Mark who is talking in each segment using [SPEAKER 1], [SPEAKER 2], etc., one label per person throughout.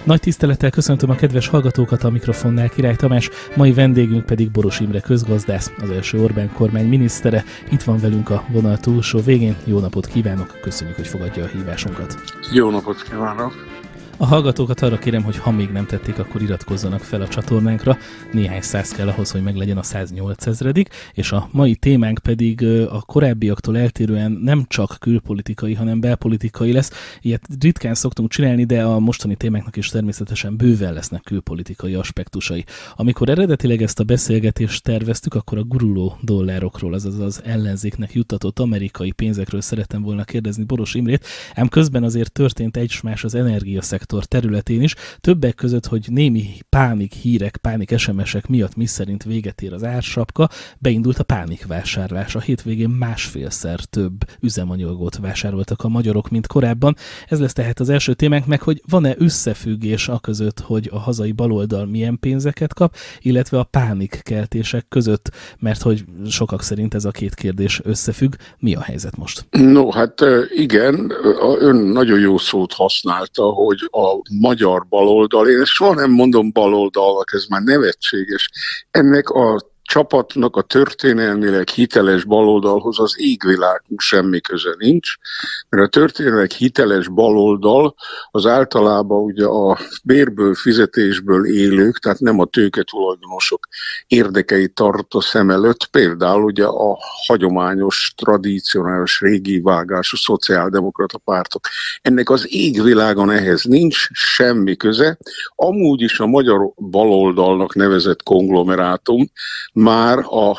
[SPEAKER 1] Nagy tisztelettel köszöntöm a kedves hallgatókat, a mikrofonnál Király Tamás, mai vendégünk pedig Boros Imre közgazdász, az első Orbán kormány minisztere. Itt van velünk a vonal túlsó végén. Jó napot kívánok, köszönjük, hogy fogadja a hívásunkat.
[SPEAKER 2] Jó napot kívánok!
[SPEAKER 1] A hallgatókat arra kérem, hogy ha még nem tették, akkor iratkozzanak fel a csatornánkra. Néhány száz kell ahhoz, hogy meglegyen a 108 000. És a mai témánk pedig a korábbiaktól eltérően nem csak külpolitikai, hanem belpolitikai lesz. Ilyet ritkán szoktunk csinálni, de a mostani témáknak is természetesen bőven lesznek külpolitikai aspektusai. Amikor eredetileg ezt a beszélgetést terveztük, akkor a guruló dollárokról, azaz az ellenzéknek juttatott amerikai pénzekről szerettem volna kérdezni Boros Imrét, ám közben azért történt egymás az energiaszektor területén is, többek között, hogy némi pánik hírek, pánik SMS-ek miatt miszerint véget ér az ársapka, beindult a pánikvásárlás. A hétvégén 1,5-szer több üzemanyagot vásároltak a magyarok, mint korábban. Ez lesz tehát az első témánk, meg hogy van-e összefüggés a között, hogy a hazai baloldal milyen pénzeket kap, illetve a pánikkeltések között, mert hogy sokak szerint ez a két kérdés összefügg. Mi a helyzet most?
[SPEAKER 2] No, hát igen, ön nagyon jó szót használta, hogy a magyar baloldal, én soha nem mondom baloldalnak, ez már nevetséges. Ennek a csapatnak a történelmileg hiteles baloldalhoz az égvilágunk semmi köze nincs, mert a történelmileg hiteles baloldal az általában ugye a bérből, fizetésből élők, tehát nem a tőketulajdonosok érdekeit tart szem előtt, például ugye a hagyományos, tradicionális, régi vágású szociáldemokrata pártok. Ennek az égvilágon ehhez nincs semmi köze. Amúgy is a magyar baloldalnak nevezett konglomerátum már a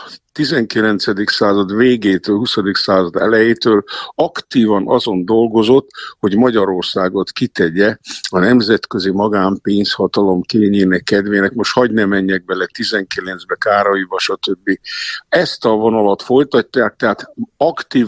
[SPEAKER 2] 19. század végétől, 20. század elejétől aktívan azon dolgozott, hogy Magyarországot kitegye a nemzetközi magánpénzhatalom kényének, kedvének. Most hadd ne menjek bele 19-be, Károlyba, stb. Ezt a vonalat folytatják, tehát aktív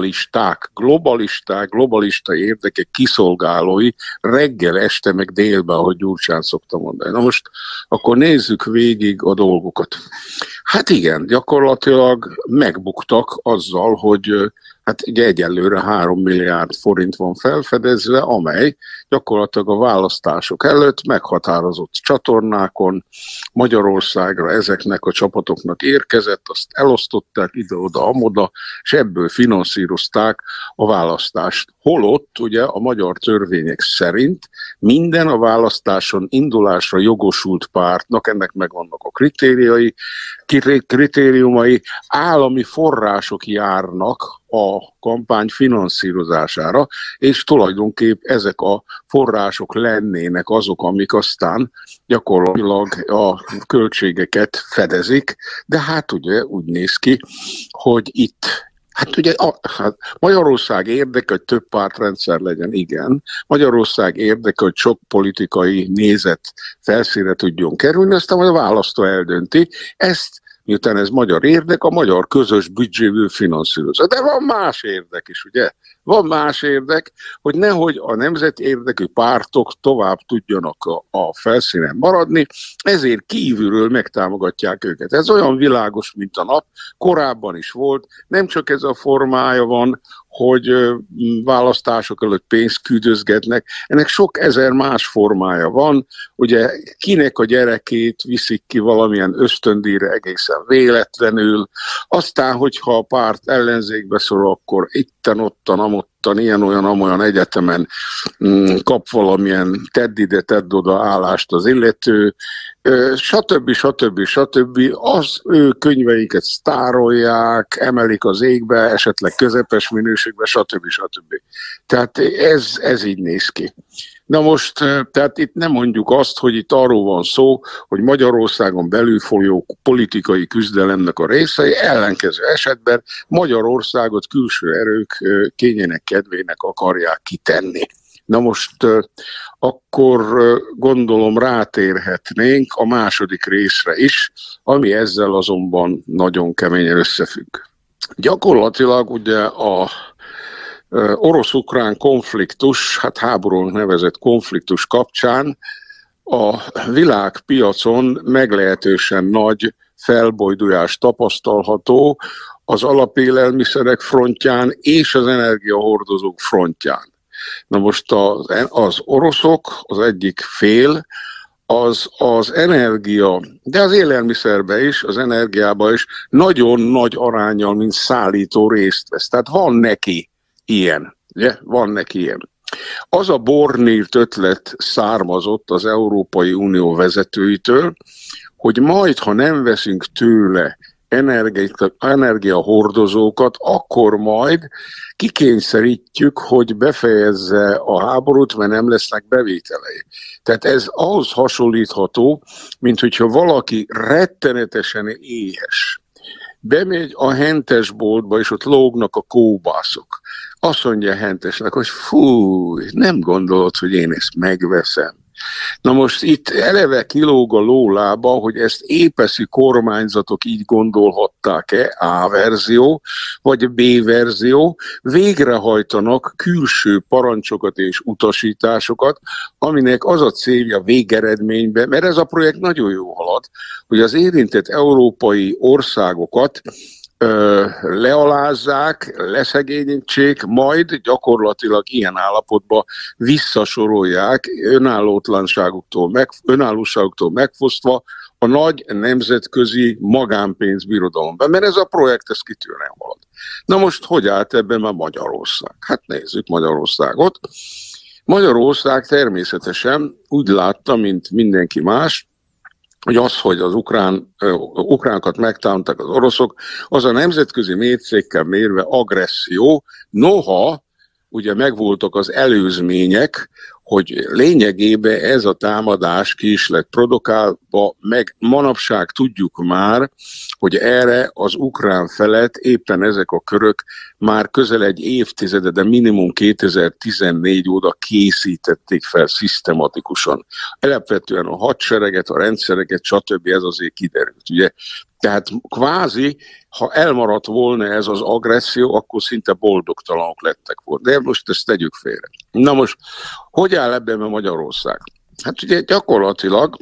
[SPEAKER 2] globalista érdekek kiszolgálói reggel, este, meg délben, ahogy Gyurcsány szokta mondani. Na most akkor nézzük végig a dolgokat. Hát igen, gyakorlatilag megbuktak azzal, hogy hát ugye egyelőre 3 milliárd forint van felfedezve, amely gyakorlatilag a választások előtt meghatározott csatornákon Magyarországra ezeknek a csapatoknak érkezett, azt elosztották ide-oda-amoda, és ebből finanszírozták a választást. Holott ugye a magyar törvények szerint minden a választáson indulásra jogosult pártnak, ennek megvannak a kritériumai, állami források járnak a kampány finanszírozására, és tulajdonképp ezek a források lennének azok, amik aztán gyakorlatilag a költségeket fedezik, de hát ugye úgy néz ki, hogy itt hát ugye Magyarország érdeke, hogy több pártrendszer legyen, igen. Magyarország érdeke, hogy sok politikai nézet felszínre tudjon kerülni, aztán majd a választó eldönti. Ezt, miután ez magyar érdek, a magyar közös büdzséből finanszírozza. De van más érdek is, ugye? Van más érdek, hogy nehogy a nemzeti érdekű pártok tovább tudjanak a felszínen maradni, ezért kívülről megtámogatják őket. Ez olyan világos, mint a nap, korábban is volt, nem csak ez a formája van, hogy választások előtt pénzt küldözgetnek, ennek sok ezer más formája van, ugye kinek a gyerekét viszik ki valamilyen ösztöndíjra egészen véletlenül, aztán, hogyha a párt ellenzékbe szorul, akkor itten-ottan, amottan, ilyen-olyan-amolyan egyetemen kap valamilyen tedd ide, tedd oda állást az illető, stb. Az ő könyveiket sztárolják, emelik az égbe, esetleg közepes minőségbe, stb. Tehát ez így néz ki. Na most, tehát itt nem mondjuk azt, hogy itt arról van szó, hogy Magyarországon belül folyó politikai küzdelemnek a részei, ellenkező esetben Magyarországot külső erők kényének, kedvének akarják kitenni. Na most akkor gondolom rátérhetnénk a második részre is, ami ezzel azonban nagyon keményen összefügg. Gyakorlatilag ugye a orosz-ukrán konfliktus, hát háborúnak nevezett konfliktus kapcsán a világpiacon meglehetősen nagy felbojdulás tapasztalható az alapélelmiszerek frontján és az energiahordozók frontján. Na most az oroszok, az egyik fél, az energia, de az élelmiszerbe is, az energiába is nagyon nagy aránnyal, mint szállító részt vesz. Tehát van neki ilyen, ugye? Van neki ilyen. Az a bornírt ötlet származott az Európai Unió vezetőitől, hogy majd, ha nem veszünk tőle energiahordozókat, akkor majd kikényszerítjük, hogy befejezze a háborút, mert nem lesznek bevételei. Tehát ez ahhoz hasonlítható, mint hogyha valaki rettenetesen éhes. Bemegy a hentesboltba, és ott lógnak a kóbászok. Azt mondja a hentesnek, hogy fúj, nem gondolod, hogy én ezt megveszem. Na most itt eleve kilóg a lólába, hogy ezt épeszi kormányzatok így gondolhatták-e, A verzió, vagy B verzió, végrehajtanak külső parancsokat és utasításokat, aminek az a célja végeredményben, mert ez a projekt nagyon jó halad, hogy az érintett európai országokat lealázzák, leszegényítsék, majd gyakorlatilag ilyen állapotba visszasorolják önállóságuktól megfosztva a nagy nemzetközi magánpénzbirodalomban, mert ez a projekt ez kitűnően halad. Na most hogy állt ebben már Magyarország? Hát nézzük Magyarországot. Magyarország természetesen úgy látta, mint mindenki más, hogy az ukránokat megtámadták az oroszok, az a nemzetközi mércékkel mérve agresszió, noha ugye megvoltak az előzmények, hogy lényegében ez a támadás ki is lett produkálva, meg manapság tudjuk már, hogy erre az ukrán felett éppen ezek a körök már közel egy évtizede, de minimum 2014 óta készítették fel szisztematikusan. Alapvetően a hadsereget, a rendszereket, stb. Ez azért kiderült, ugye. Tehát kvázi, ha elmaradt volna ez az agresszió, akkor szinte boldogtalanok lettek volna. De most ezt tegyük félre. Na most, hogy áll ebben a Magyarország? Hát ugye gyakorlatilag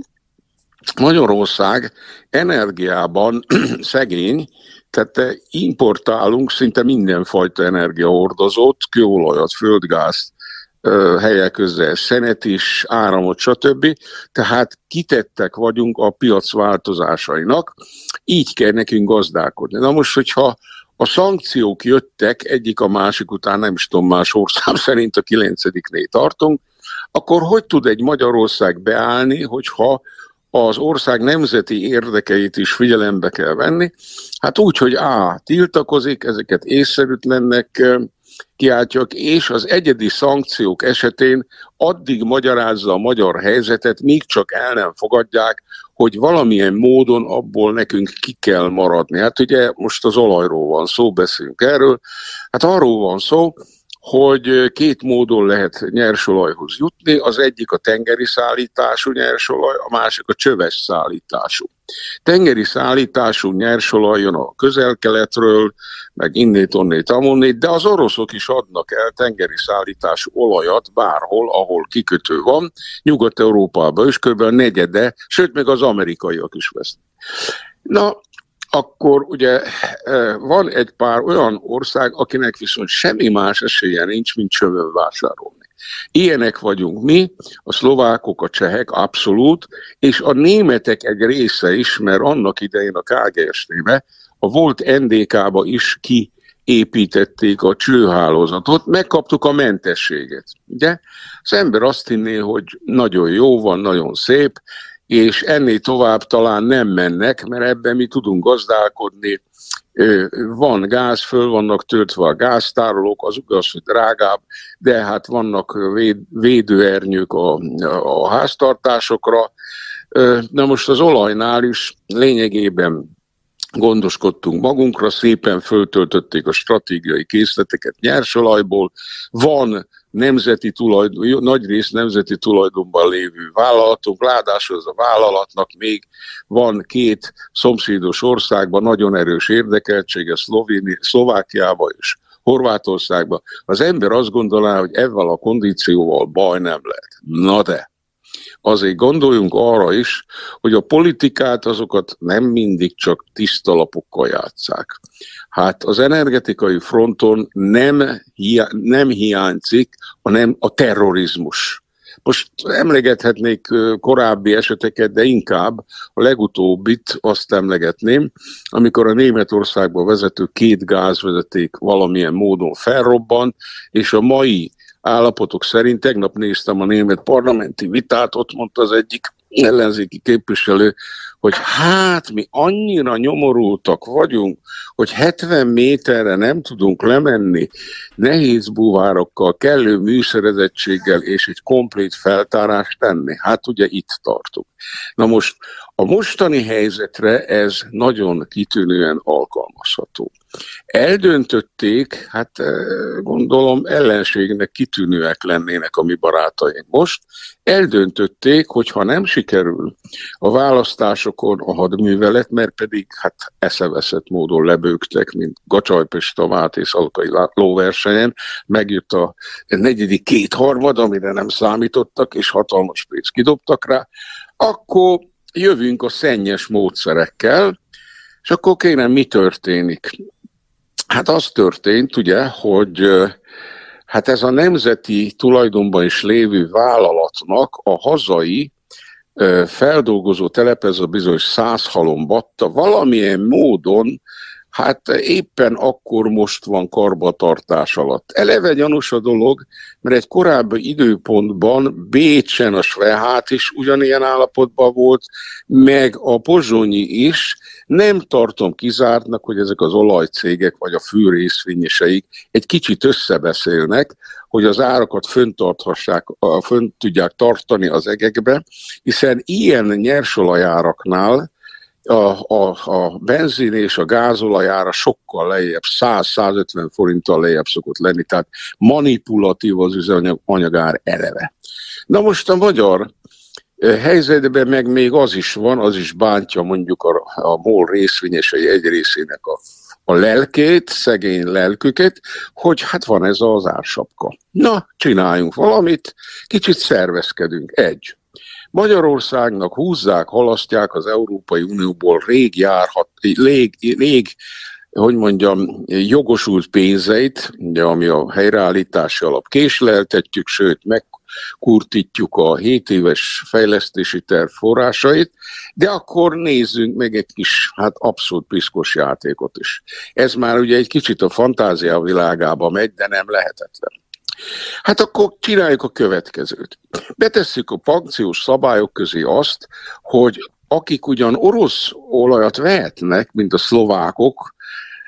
[SPEAKER 2] Magyarország energiában szegény, tehát importálunk szinte mindenfajta energiahordozót, kőolajat, földgázt, helyek közel szenet is, áramot, stb. Tehát kitettek vagyunk a piac változásainak, így kell nekünk gazdálkodni. Na most, hogyha a szankciók jöttek egyik a másik után, nem is tudom, más ország szerint a 9-nél tartunk, akkor hogy tud egy Magyarország beállni, hogyha az ország nemzeti érdekeit is figyelembe kell venni? Hát úgy, hogy tiltakozik, ezeket észszerűtlennek kiáltják, és az egyedi szankciók esetén addig magyarázza a magyar helyzetet, míg csak el nem fogadják, hogy valamilyen módon abból nekünk ki kell maradni. Hát ugye most az olajról van szó, beszélünk erről. Hát arról van szó, hogy két módon lehet nyersolajhoz jutni, az egyik a tengeri szállítású nyersolaj, a másik a csöves szállítású. Tengeri szállítású nyersolaj jön a Közel-Keletről, meg innét, amonnét, de az oroszok is adnak el tengeri szállítású olajat bárhol, ahol kikötő van, Nyugat-Európában is kb. A negyede, sőt, még az amerikaiak is vesznek. Na, akkor ugye van egy pár olyan ország, akinek viszont semmi más esélye nincs, mint csövön vásárolni. Ilyenek vagyunk mi, a szlovákok, a csehek, abszolút, és a németek egy része is, mert annak idején a KGST-be, a volt NDK-ba is kiépítették a csőhálózatot, megkaptuk a mentességet. Ugye? Az ember azt hinné, hogy nagyon jó van, nagyon szép, és ennél tovább talán nem mennek, mert ebben mi tudunk gazdálkodni. Van gáz, föl vannak töltve a gáztárolók, az igaz, hogy drágább, de hát vannak védőernyők a háztartásokra. Na most az olajnál is lényegében gondoskodtunk magunkra, szépen föltöltötték a stratégiai készleteket nyersolajból, van nagyrészt nemzeti tulajdonban lévő vállalatunk, ráadásul az a vállalatnak még van két szomszédos országban nagyon erős érdekeltsége, Szlovákiában és Horvátországban. Az ember azt gondolná, hogy ezzel a kondícióval baj nem lehet. Na de, azért gondoljunk arra is, hogy a politikát azokat nem mindig csak tiszta lapokkal játsszák. Hát az energetikai fronton nem hiányzik, hanem a terrorizmus. Most emlegethetnék korábbi eseteket, de inkább a legutóbbit azt emlegetném, amikor a Németországba vezető 2 gázvezeték valamilyen módon felrobbant, és a mai állapotok szerint, tegnap néztem a német parlamenti vitát, ott mondta az egyik ellenzéki képviselő, hogy hát mi annyira nyomorultak vagyunk, hogy 70 méterre nem tudunk lemenni nehéz búvárokkal, kellő műszerezettséggel és egy komplét feltárást tenni. Hát ugye itt tartunk. Na most a mostani helyzetre ez nagyon kitűnően alkalmazható. Eldöntötték, hát gondolom ellenségnek kitűnőek lennének a mi barátaink most, eldöntötték, hogy ha nem sikerül a választásokon a hadművelet, mert pedig hát eszeveszett módon lebőgtek, mint Gacsajpesta, Máté Szalkai lóversenyen, megjött a 4. kétharmad, amire nem számítottak, és hatalmas pénzt kidobtak rá, akkor jövünk a szennyes módszerekkel, és akkor kérem, mi történik? Hát az történt, ugye, hogy hát ez a nemzeti tulajdonban is lévő vállalatnak a hazai feldolgozó telep, ez a bizonyos Százhalombatta valamilyen módon, hát éppen akkor most van karbantartás alatt. Eleve gyanús a dolog, mert egy korábbi időpontban Bécsen a Svehát is ugyanilyen állapotban volt, meg a pozsonyi is. Nem tartom kizártnak, hogy ezek az olajcégek vagy a fűrészvényeseik egy kicsit összebeszélnek, hogy az árakat fönn tudják tartani az egekbe, hiszen ilyen nyersolajáraknál a benzin és a gázolajára sokkal lejjebb, 100-150 forinttal lejjebb szokott lenni, tehát manipulatív az üzemanyagár eleve. Na most a magyar helyzetben meg még az is van, az is bántja mondjuk a MOL részvényesei egy részének a lelkét, szegény lelküket, hogy hát van ez az ársapka. Na, csináljunk valamit, kicsit szervezkedünk. Magyarországnak húzzák, halasztják az Európai Unióból rég jogosult pénzeit, ugye, ami a helyreállítási alap késleltetjük, sőt megkurtítjuk a 7 éves fejlesztési terv forrásait, de akkor nézzünk meg egy kis, hát abszolút piszkos játékot is. Ez már ugye egy kicsit a fantázia világába megy, de nem lehetetlen. Hát akkor csináljuk a következőt. Betesszük a szankciós szabályok közé azt, hogy akik ugyan orosz olajat vehetnek, mint a szlovákok,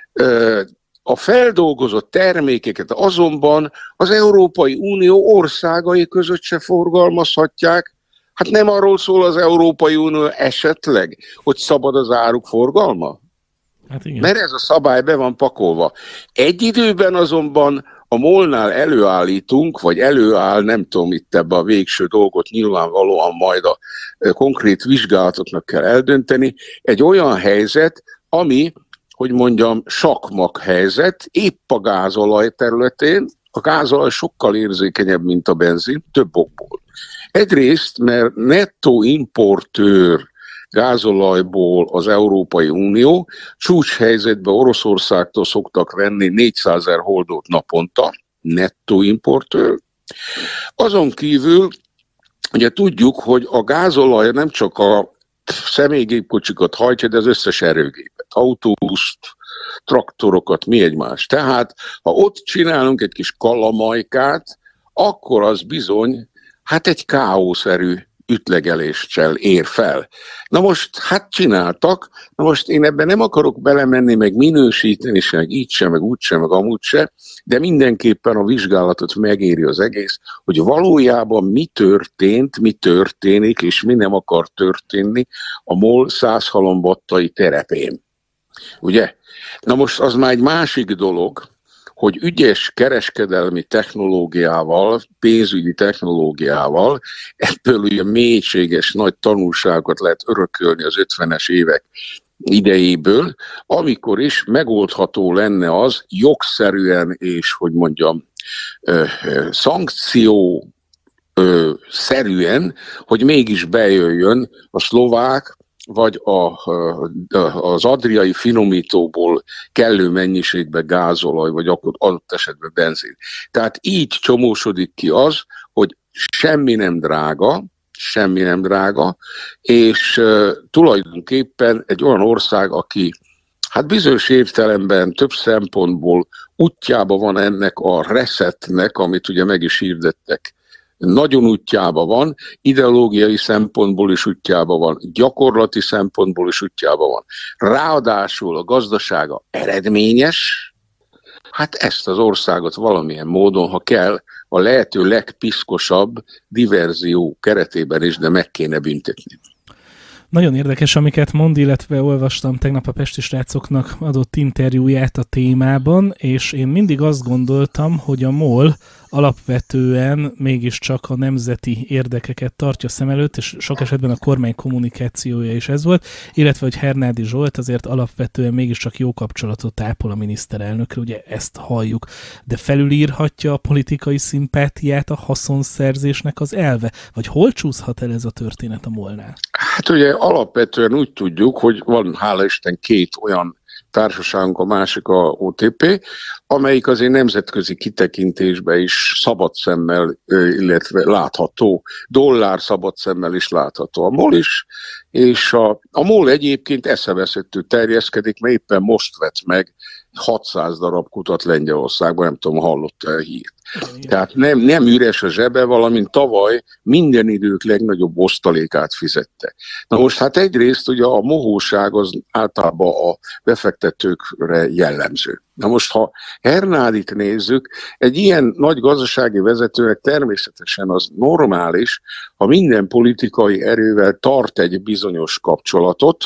[SPEAKER 2] a feldolgozott termékeket azonban az Európai Unió országai között se forgalmazhatják. Hát nem arról szól az Európai Unió esetleg, hogy szabad az áruk forgalma?
[SPEAKER 1] Hát igen.
[SPEAKER 2] Mert ez a szabály be van pakolva. Egy időben azonban a MOL-nál előállítunk, vagy előáll, nem tudom itt ebbe a végső dolgot, nyilvánvalóan majd a konkrét vizsgálatoknak kell eldönteni, egy olyan helyzet, ami, hogy mondjam, sakmak helyzet, épp a gázolaj területén. A gázolaj sokkal érzékenyebb, mint a benzin, több okból. Egyrészt, mert nettó importőr gázolajból az Európai Unió, csúcshelyzetben Oroszországtól szoktak venni 400 000 holdót naponta, nettó importőr. Azon kívül ugye tudjuk, hogy a gázolaj nem csak a személygépkocsikat hajtja, de az összes erőgépet, autóbuszt, traktorokat, mi egymás. Tehát, ha ott csinálunk egy kis kalamajkát, akkor az bizony, hát egy káoszerű ütlegeléssel ér fel. Na most, hát csináltak, na most én ebben nem akarok belemenni, meg minősíteni se, meg így se, meg úgy se, meg amúgy se, de mindenképpen a vizsgálatot megéri az egész, hogy valójában mi történt, mi történik, és mi nem akar történni a MOL Százhalombattai terepén. Ugye? Na most az már egy másik dolog, hogy ügyes kereskedelmi technológiával, pénzügyi technológiával, ebből ugye mélységes nagy tanulságokat lehet örökölni az 50-es évek idejéből, amikor is megoldható lenne az jogszerűen és, hogy mondjam, szankció szerűen, hogy mégis bejöjjön a szlovák, vagy az adriai finomítóból kellő mennyiségbe gázolaj, vagy akkor adott esetben benzin. Tehát így csomósodik ki az, hogy semmi nem drága, és tulajdonképpen egy olyan ország, aki hát bizonyos értelemben több szempontból útjába van ennek a resetnek, amit ugye meg is hirdettek. Nagyon útjába van, ideológiai szempontból is útjába van, gyakorlati szempontból is útjába van. Ráadásul a gazdasága eredményes, hát ezt az országot valamilyen módon, ha kell, a lehető legpiszkosabb diverzió keretében is, de meg kéne büntetni.
[SPEAKER 1] Nagyon érdekes, amiket mond, illetve olvastam tegnap a Pesti Srácoknak adott interjúját a témában, és én mindig azt gondoltam, hogy a MOL alapvetően mégiscsak a nemzeti érdekeket tartja szem előtt, és sok esetben a kormány kommunikációja is ez volt, illetve hogy Hernádi Zsolt azért alapvetően mégiscsak jó kapcsolatot ápol a miniszterelnökre, ugye ezt halljuk, de felülírhatja a politikai szimpátiát a haszonszerzésnek az elve? Vagy hol csúszhat el ez a történet a MOL-nál?
[SPEAKER 2] Hát ugye alapvetően úgy tudjuk, hogy van hála Isten két olyan társaságunk, a másik a OTP, amelyik azért nemzetközi kitekintésben is szabad szemmel, illetve látható, dollár szabad szemmel is látható. A MOL is, és a MOL egyébként eszeveszettő terjeszkedik, mert éppen most vett meg 600 darab kutat Lengyelországban, nem tudom, hallotta a hírt. Tehát nem üres a zsebe, valamint tavaly minden idők legnagyobb osztalékát fizette. Na most hát egyrészt ugye a mohóság az általában a befektetőkre jellemző. Na most, ha Hernádit nézzük, egy ilyen nagy gazdasági vezetőnek természetesen az normális, ha minden politikai erővel tart egy bizonyos kapcsolatot,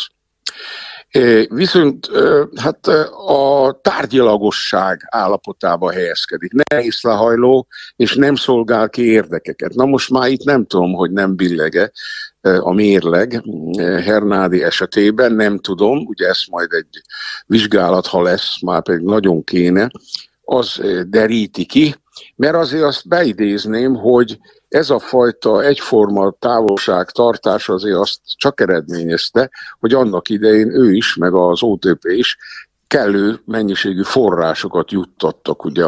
[SPEAKER 2] viszont hát a tárgyilagosság állapotába helyezkedik. Nem észlehajló, és nem szolgál ki érdekeket. Na most már itt nem tudom, hogy nem billege a mérleg Hernádi esetében, nem tudom, ugye ez majd egy vizsgálat, ha lesz, már pedig nagyon kéne, az deríti ki, mert azért azt beidézném, hogy ez a fajta egyforma távolságtartás azért azt csak eredményezte, hogy annak idején ő is, meg az OTP is kellő mennyiségű forrásokat juttattak ugye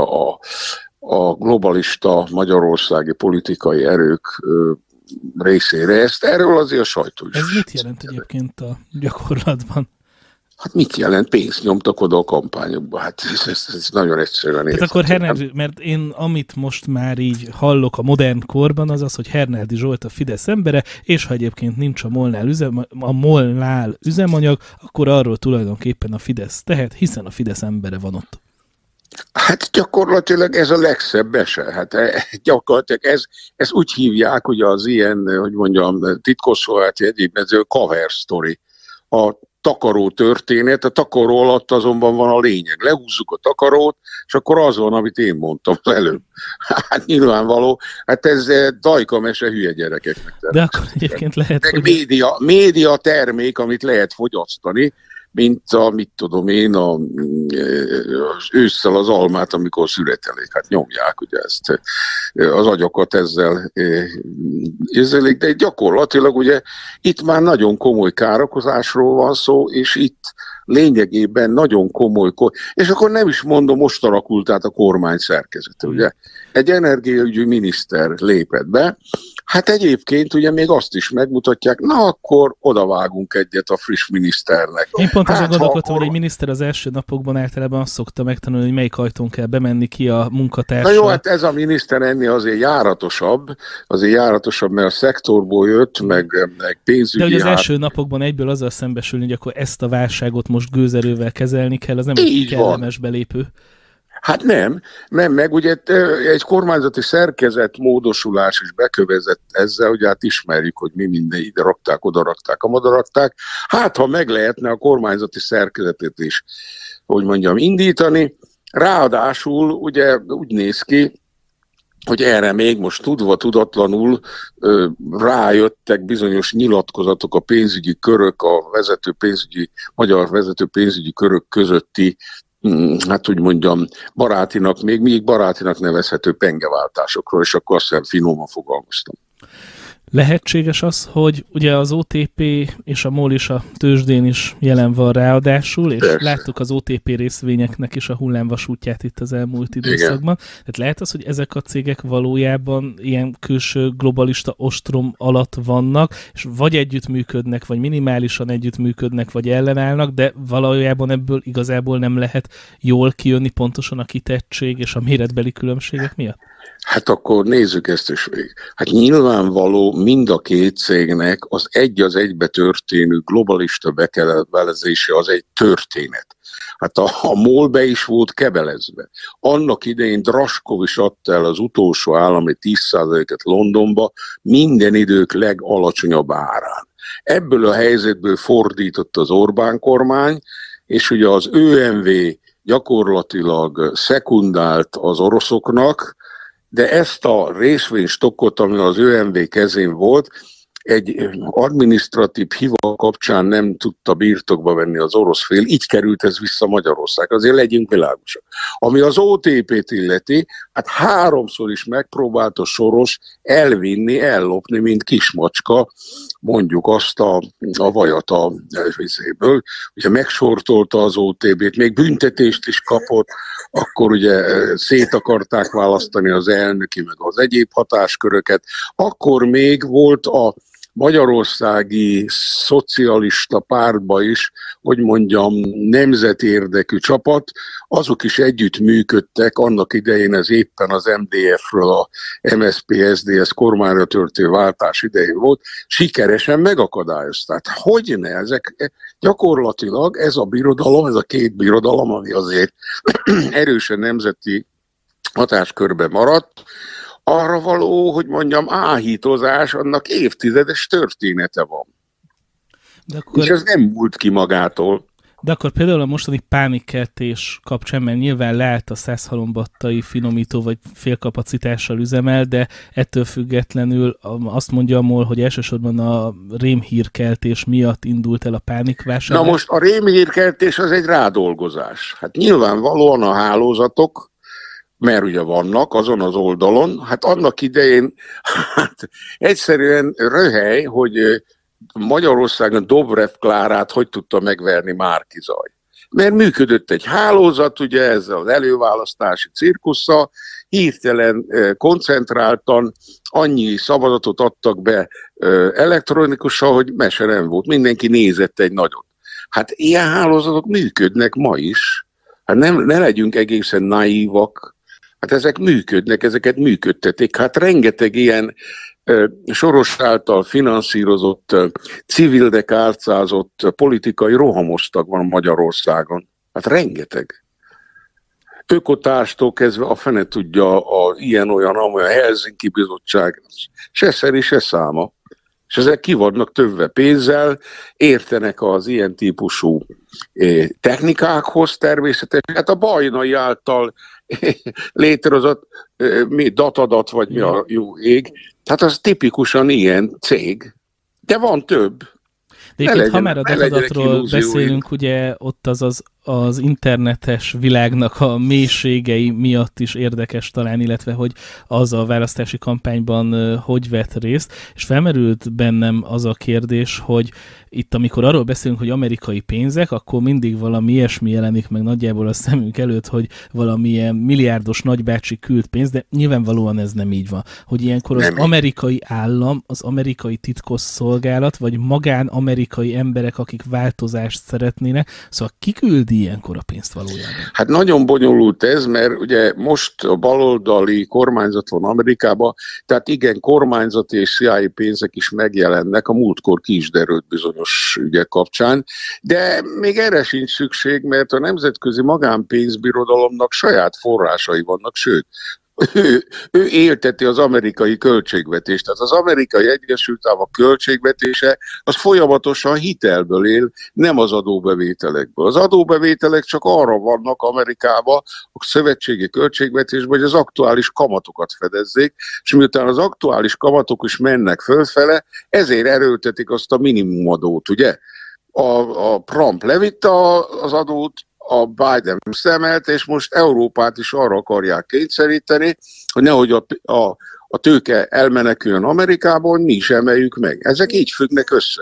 [SPEAKER 2] a globalista magyarországi politikai erők részére. Erről azért a sajtó is.
[SPEAKER 1] Ez mit jelent egyébként a gyakorlatban?
[SPEAKER 2] Hát mit jelent? Pénzt nyomtak oda a kampányokba. Hát ez nagyon egyszerűen
[SPEAKER 1] értem. Tehát akkor Hernádi, mert én amit most már így hallok a modern korban, az az, hogy Hernádi Zsolt a Fidesz embere, és ha egyébként nincs a MOL-nál üzemanyag, akkor arról tulajdonképpen a Fidesz tehet, hiszen a Fidesz embere van ott.
[SPEAKER 2] Hát gyakorlatilag ez a legszebb ese. Hát gyakorlatilag ez úgy hívják, hogy az ilyen, hogy mondjam, titkosszolgálati egyébként cover story. A takaró történet, a takaró alatt azonban van a lényeg. Lehúzzuk a takarót, és akkor az van, amit én mondtam előbb. Hát nyilvánvaló, hát ez dajka mese hülye gyerekeknek.
[SPEAKER 1] De akkor egyébként lehet,
[SPEAKER 2] hogy... Média termék, amit lehet fogyasztani, mint mit tudom én, az ősszel az almát, amikor szüretelik. Hát nyomják ugye ezt, az agyakat ezzel érzélik, de gyakorlatilag ugye itt már nagyon komoly károkozásról van szó, és itt lényegében nagyon komoly, és akkor nem is mondom, most alakult át a kormány szerkezete, ugye. Egy energiaügyi miniszter lépett be, hát egyébként ugye még azt is megmutatják, na akkor odavágunk egyet a friss miniszternek.
[SPEAKER 1] Én pont azon gondolkodtam, hogy egy miniszter az első napokban általában azt szokta megtanulni, hogy melyik ajtón kell bemenni ki a munkatársal.
[SPEAKER 2] Na jó, hát ez a miniszter ennél azért járatosabb, mert a szektorból jött, meg pénzügyi.
[SPEAKER 1] De hogy az első napokban egyből azzal szembesülni, hogy akkor ezt a válságot most gőzerővel kezelni kell, az nem egy kellemes belépő.
[SPEAKER 2] Hát nem, meg ugye egy kormányzati szerkezet módosulás is bekövezett ezzel, hogy hát ismerjük, hogy mi minden ide rakták, oda rakták, amoda rakták. Hát, ha meg lehetne a kormányzati szerkezetet is, hogy mondjam, indítani, ráadásul ugye úgy néz ki, hogy erre még most tudva, tudatlanul rájöttek bizonyos nyilatkozatok a pénzügyi körök, magyar vezető pénzügyi körök közötti hát úgy mondjam, barátinak, még barátinak nevezhető pengeváltásokról, és akkor azt hiszem finoman fogalmaztam.
[SPEAKER 1] Lehetséges az, hogy ugye az OTP és a MOL is a tőzsdén is jelen van ráadásul, és persze, láttuk az OTP részvényeknek is a hullámvasútját itt az elmúlt időszakban. Tehát lehet az, hogy ezek a cégek valójában ilyen külső globalista ostrom alatt vannak, és vagy együttműködnek, vagy minimálisan együttműködnek, vagy ellenállnak, de valójában ebből igazából nem lehet jól kijönni pontosan a kitettség és a méretbeli különbségek miatt?
[SPEAKER 2] Hát akkor nézzük ezt is végig. Hát nyilvánvaló mind a két cégnek az egybe történő globalista bekebelezése az egy történet. Hát a MOL be is volt kebelezve. Annak idején Draskov is adta el az utolsó állami 10%-et Londonba minden idők legalacsonyabb árán. Ebből a helyzetből fordított az Orbán kormány, és ugye az ÖMV gyakorlatilag szekundált az oroszoknak, de ezt a részvénystokkot, ami az ÖMV kezén volt, egy adminisztratív hiva kapcsán nem tudta birtokba venni az orosz fél, így került ez vissza Magyarország. Azért legyünk világosak. Ami az OTP-t illeti, hát 3-szor is megpróbált a Soros elvinni, ellopni, mint kismacska, mondjuk azt a vajat a vizéből. Ugye megsortolta az OTP-t, még büntetést is kapott, akkor ugye szét akarták választani az elnöki, meg az egyéb hatásköröket. Akkor még volt a magyarországi szocialista pártba is, hogy mondjam, nemzeti érdekű csapat, azok is együtt működtek, annak idején ez éppen az MDF-ről a MSZP-SZDSZ kormányra történő váltás idején volt, sikeresen megakadályozták. Hogy ne? Ezek gyakorlatilag ez a birodalom, ez a két birodalom, ami azért erősen nemzeti hatáskörben maradt, arra való, hogy mondjam, áhítozás, annak évtizedes története van. És ez nem múlt ki magától.
[SPEAKER 1] De akkor például a mostani pánikkeltés kapcsán, mert nyilván lehet a 100 halombattai finomító vagy félkapacitással üzemel, de ettől függetlenül azt mondja a MOL, hogy elsősorban a rémhírkeltés miatt indult el a pánikvásárlás.
[SPEAKER 2] Na most a rémhírkeltés az egy rádolgozás. Hát nyilvánvalóan a hálózatok, mert ugye vannak azon az oldalon, hát annak idején hát egyszerűen röhely, hogy Magyarországon Dobrev Klárát hogy tudta megverni Márki-Zay. Mert működött egy hálózat, ugye ezzel az előválasztási cirkusszal, hirtelen, koncentráltan annyi szavazatot adtak be elektronikusan, hogy mese nem volt. Mindenki nézett egy nagyot. Hát ilyen hálózatok működnek ma is. Hát ne legyünk egészen naívak. Hát ezek működnek, ezeket működtetik. Hát rengeteg ilyen Soros által finanszírozott, civilnek álcázott politikai rohamosztag van Magyarországon. Hát rengeteg. Ökotárstól kezdve a fene tudja a ilyen-olyan, amolyan Helsinki Bizottság, se szeri, se száma. És ezek ki vannak többve pénzzel, értenek az ilyen típusú technikákhoz természetesen. Hát a Bajnai által létrehozott datadat, vagy mi a jó ég, tehát az tipikusan ilyen cég, de van több.
[SPEAKER 1] De egyébként, ha már a datadatról beszélünk, ugye ott az internetes világnak a mélységei miatt is érdekes talán, illetve hogy az a választási kampányban hogy vett részt, és felmerült bennem az a kérdés, hogy itt amikor arról beszélünk, hogy amerikai pénzek, akkor mindig valami ilyesmi jelenik meg nagyjából a szemünk előtt, hogy valamilyen milliárdos nagybácsi küld pénzt, de nyilvánvalóan ez nem így van. Hogy ilyenkor az amerikai állam, az amerikai titkosszolgálat, vagy magán-amerikai emberek, akik változást szeretnének, szóval ki küldi ilyenkor a pénzt valójában? Hát
[SPEAKER 2] nagyon bonyolult ez, mert ugye most a baloldali kormányzat van Amerikában, tehát igen, kormányzati és CIA pénzek is megjelennek, a múltkor ki is derült bizonyos ügyek kapcsán, de még erre sincs szükség, mert a nemzetközi magánpénzbirodalomnak saját forrásai vannak, sőt, ő élteti az amerikai költségvetést. Tehát az amerikai Egyesült Államok költségvetése az folyamatosan hitelből él, nem az adóbevételekből. Az adóbevételek csak arra vannak Amerikában, a szövetségi költségvetésben, hogy az aktuális kamatokat fedezzék, és miután az aktuális kamatok is mennek fölfele, ezért erőltetik azt a minimumadót, ugye? A Trump levitte az adót, a Biden szemelt, és most Európát is arra akarják kényszeríteni, hogy nehogy a tőke elmeneküljön Amerikából, mi is emeljük meg. Ezek így függnek össze.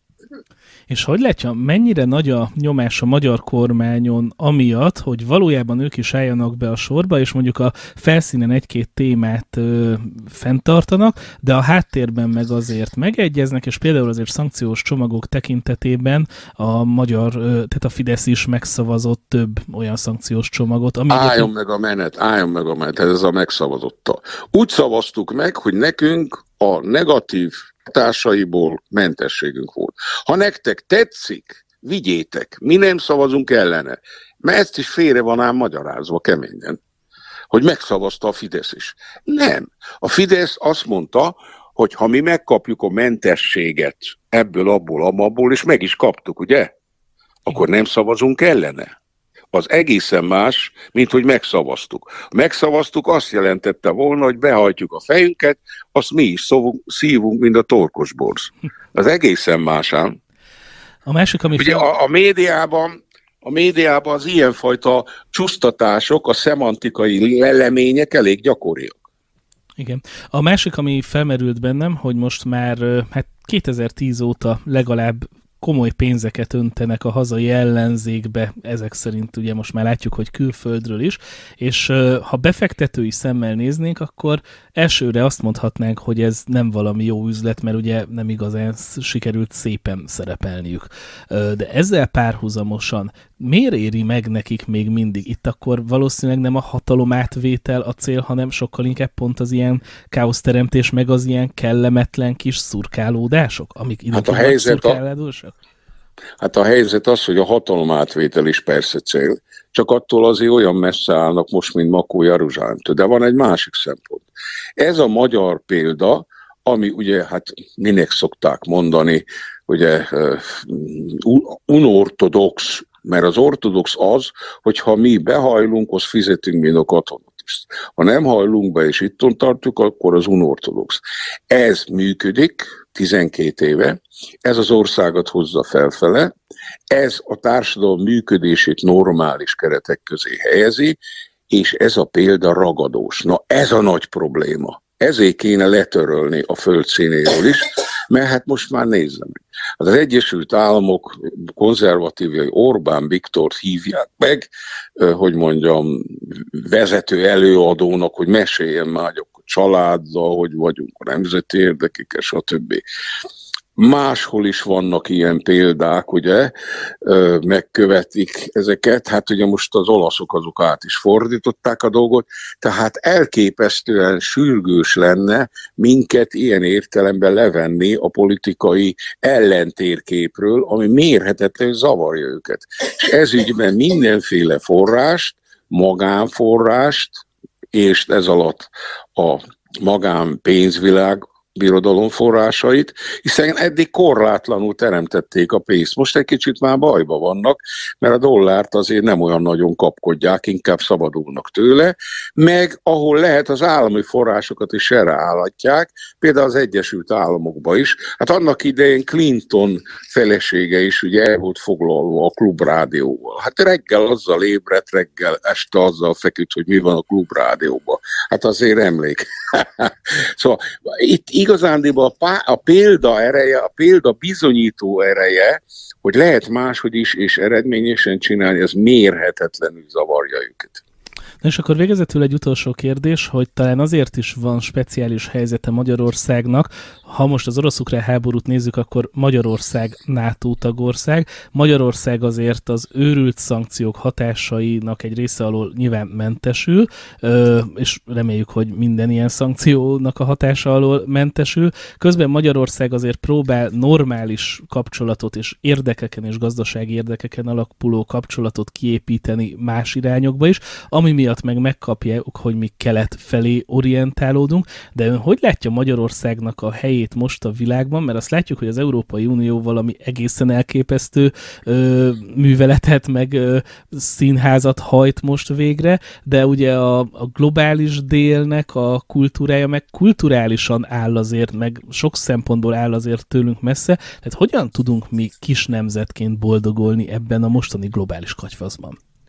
[SPEAKER 1] És hogy látja, mennyire nagy a nyomás a magyar kormányon amiatt, hogy valójában ők is álljanak be a sorba, és mondjuk a felszínen egy-két témát fenntartanak, de a háttérben meg azért megegyeznek, és például azért szankciós csomagok tekintetében a magyar, tehát a Fidesz is megszavazott több olyan szankciós csomagot.
[SPEAKER 2] Álljon meg a menet, ez a megszavazotta. Úgy szavaztuk meg, hogy nekünk a negatív hatásaiból mentességünk volt. Ha nektek tetszik, vigyétek, mi nem szavazunk ellene. Mert ezt is félre van ám magyarázva keményen, hogy megszavazta a Fidesz is. Nem. A Fidesz azt mondta, hogy ha mi megkapjuk a mentességet ebből, abból, és meg is kaptuk, ugye? Akkor nem szavazunk ellene. Az egészen más, mint hogy megszavaztuk. Megszavaztuk azt jelentette volna, hogy behajtjuk a fejünket, azt mi is szívunk, mint a torkosborz. Az egészen másán.
[SPEAKER 1] A másik, ami
[SPEAKER 2] ugye a médiában az ilyenfajta csúsztatások, a szemantikai lelemények elég gyakoriak.
[SPEAKER 1] Igen. A másik, ami felmerült bennem, hogy most már 2010 óta legalább komoly pénzeket öntenek a hazai ellenzékbe, ezek szerint ugye most már látjuk, hogy külföldről is, és ha befektetői szemmel néznénk, akkor elsőre azt mondhatnánk, hogy ez nem valami jó üzlet, mert ugye nem igazán sikerült szépen szerepelniük. De ezzel párhuzamosan miért éri meg nekik még mindig? Itt akkor valószínűleg nem a hatalomátvétel a cél, hanem sokkal inkább pont az ilyen káoszteremtés, meg az ilyen kellemetlen kis szurkálódások, amik ide szurkálódások?
[SPEAKER 2] Hát a helyzet az, hogy a hatalomátvétel is persze cél, csak attól azért olyan messze állnak most, mint Makó Jeruzsálemtől. De van egy másik szempont. Ez a magyar példa, ami ugye, hát minek szokták mondani, ugye unortodox, mert az ortodox az, hogyha mi behajlunk, az fizetünk, mint a katonatiszt. Ha nem hajlunk be, és itt tartjuk, akkor az unortodox. Ez működik 12 éve, ez az országot hozza felfele, ez a társadalom működését normális keretek közé helyezi, és ez a példa ragadós. Na ez a nagy probléma. Ezért kéne letörölni a föld színéről is, mert hát most már nézzem. Az Egyesült Államok konzervatívjai Orbán Viktort hívják meg, hogy mondjam, vezető előadónak, hogy meséljen már a családdal, hogy vagyunk a nemzeti érdekek, stb. Máshol is vannak ilyen példák, ugye, megkövetik ezeket, hát ugye most az olaszok azok át is fordították a dolgot, tehát elképesztően sürgős lenne minket ilyen értelemben levenni a politikai ellentérképről, ami mérhetetlenül zavarja őket. És ez ügyben mindenféle forrást, magánforrást, és ez alatt a magánpénzvilág birodalom forrásait, hiszen eddig korlátlanul teremtették a pénzt. Most egy kicsit már bajba vannak, mert a dollárt azért nem olyan nagyon kapkodják, inkább szabadulnak tőle, meg ahol lehet az állami forrásokat is erreállatják, például az Egyesült Államokban is. Hát annak idején Clinton felesége is ugye el volt foglalva a klubrádióval. Hát reggel azzal ébredt, reggel este azzal feküdt, hogy mi van a klubrádióban. Hát azért emlék. Szóval itt igazándiból a példa ereje, a példa bizonyító ereje, hogy lehet máshogy is és eredményesen csinálni, ez mérhetetlenül zavarja őket.
[SPEAKER 1] Na és akkor végezetül egy utolsó kérdés, hogy talán azért is van speciális helyzete Magyarországnak, ha most az orosz-ukrán háborút nézzük, akkor Magyarország NATO tagország. Magyarország azért az őrült szankciók hatásainak egy része alól nyilván mentesül, és reméljük, hogy minden ilyen szankciónak a hatása alól mentesül. Közben Magyarország azért próbál normális kapcsolatot és érdekeken és gazdasági érdekeken alapuló kapcsolatot kiépíteni más irányokba is, ami miatt meg megkapják, hogy mi kelet felé orientálódunk, de ön hogy látja Magyarországnak a helyét most a világban, mert azt látjuk, hogy az Európai Unió valami egészen elképesztő műveletet, meg színházat hajt most végre, de ugye a globális délnek a kultúrája meg kulturálisan áll azért, meg sok szempontból áll azért tőlünk messze, tehát hogyan tudunk mi kis nemzetként boldogolni ebben a mostani globális katyvaszban?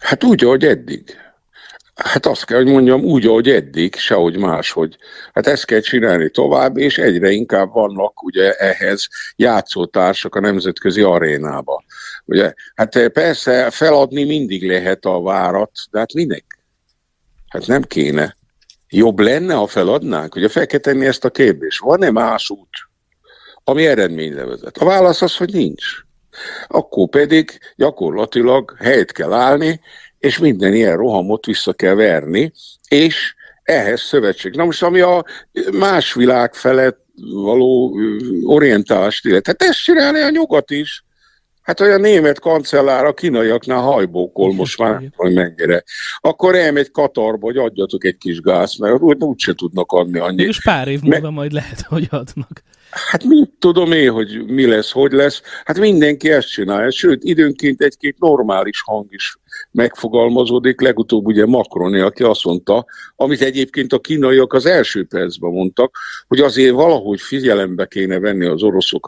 [SPEAKER 2] Hát úgy, ahogy eddig. Hát azt kell, hogy mondjam, úgy, ahogy eddig, sehogy máshogy. Hát ezt kell csinálni tovább, és egyre inkább vannak ugye ehhez játszótársak a nemzetközi arénába. Ugye, hát persze feladni mindig lehet a várat, de hát minek? Hát nem kéne. Jobb lenne, ha feladnánk? Ugye fel kell tenni ezt a kérdést. Van-e más út, ami eredményre vezet? A válasz az, hogy nincs. Akkor pedig gyakorlatilag helyt kell állni, és minden ilyen rohamot vissza kell verni, és ehhez szövetség. Na most, ami a más világ felett való orientálást illet, hát ezt csinálni a nyugat is. Hát olyan német kancellár a kínaiaknál hajbókol most már, hogy mennyire. Akkor elmegy Katarba, hogy adjatok egy kis gáz, mert úgyse tudnak adni annyit.
[SPEAKER 1] És pár év múlva majd lehet, hogy adnak.
[SPEAKER 2] Hát mit tudom én, hogy mi lesz, hogy lesz. Hát mindenki ezt csinálja. Sőt, időnként egy-két normális hang is megfogalmazódik. Legutóbb ugye Macron, aki azt mondta, amit egyébként a kínaiak az első percben mondtak, hogy azért valahogy figyelembe kéne venni az oroszok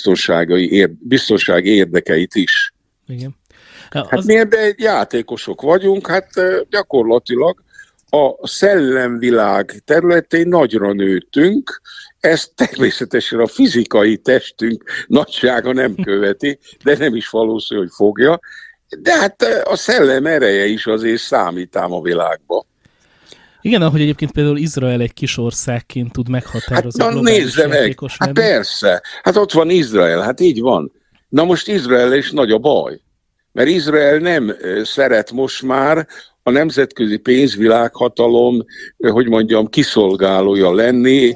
[SPEAKER 2] biztonsági érdekeit is.
[SPEAKER 1] Igen.
[SPEAKER 2] Hát mi ebben játékosok vagyunk, hát gyakorlatilag a szellemvilág területén nagyra nőttünk, ezt természetesen a fizikai testünk nagysága nem követi, de nem is valószínű, hogy fogja. De hát a szellem ereje is azért számít ám a világba.
[SPEAKER 1] Igen, ahogy egyébként például Izrael egy kis országként tud meghatározni.
[SPEAKER 2] Hát nézze meg, hát persze, hát ott van Izrael, hát így van. Na most Izrael is nagy a baj, mert Izrael nem szeret most már a nemzetközi pénzvilághatalom, hogy mondjam, kiszolgálója lenni,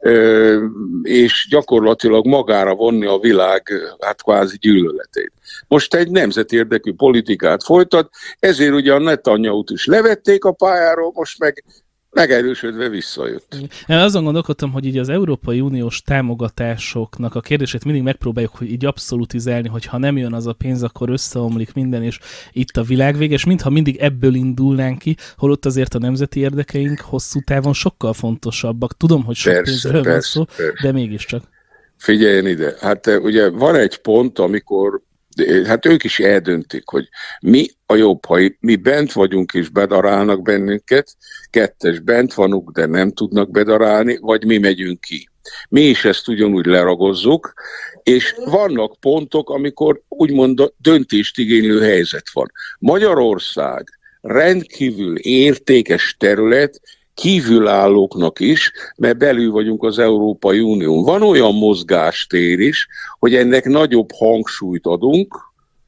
[SPEAKER 2] és gyakorlatilag magára vonni a világ hát kvázi gyűlöletét. Most egy nemzetérdekű politikát folytat, ezért ugye a Netanyahut is levették a pályáról, most meg megerősödve visszajött.
[SPEAKER 1] Én azon gondolkodtam, hogy így az Európai Uniós támogatásoknak a kérdését mindig megpróbáljuk hogy így abszolutizálni, hogy ha nem jön az a pénz, akkor összeomlik minden, és itt a világ vége, és mintha mindig ebből indulnánk ki, holott azért a nemzeti érdekeink hosszú távon sokkal fontosabbak. Tudom, hogy sok pénzről van szó, de mégiscsak.
[SPEAKER 2] Figyeljen ide, hát ugye van egy pont, amikor hát ők is eldöntik, hogy mi a jobb, ha mi bent vagyunk és bedarálnak bennünket, kettes bent vanunk, de nem tudnak bedarálni, vagy mi megyünk ki. Mi is ezt ugyanúgy leragozzuk, és vannak pontok, amikor úgymond döntést igénylő helyzet van. Magyarország rendkívül értékes terület, kívülállóknak is, mert belül vagyunk az Európai Unión. Van olyan mozgástér is, hogy ennek nagyobb hangsúlyt adunk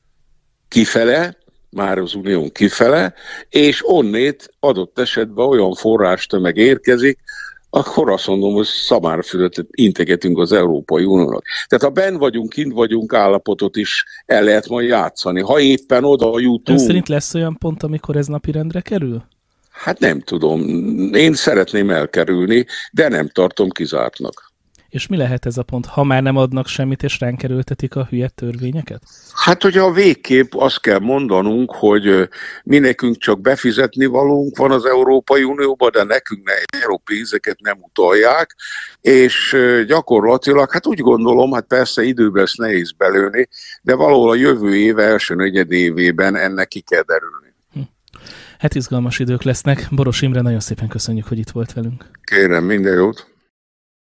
[SPEAKER 2] kifele, már az Unión kifele, és onnét adott esetben olyan forrástömeg érkezik, akkor azt mondom, hogy szamárfülöt integetünk az Európai Uniónak. Tehát ha benn vagyunk, kint vagyunk állapotot is el lehet majd játszani. Ha éppen oda jutunk...
[SPEAKER 1] Ön szerint lesz olyan pont, amikor ez napirendre kerül?
[SPEAKER 2] Hát nem tudom. Én szeretném elkerülni, de nem tartom kizártnak.
[SPEAKER 1] És mi lehet ez a pont, ha már nem adnak semmit, és ránk erőltetik a hülye törvényeket?
[SPEAKER 2] Hát, hogy a végképp azt kell mondanunk, hogy mi nekünk csak befizetni valónk van az Európai Unióban, de nekünk pénzeket nem utalják, és gyakorlatilag, hát úgy gondolom, hát persze időben ezt nehéz belőni, de valahol a jövő év első negyedévében ennek ki kell derülni.
[SPEAKER 1] Hát izgalmas idők lesznek. Boros Imre, nagyon szépen köszönjük, hogy itt volt velünk.
[SPEAKER 2] Kérem, minden jót!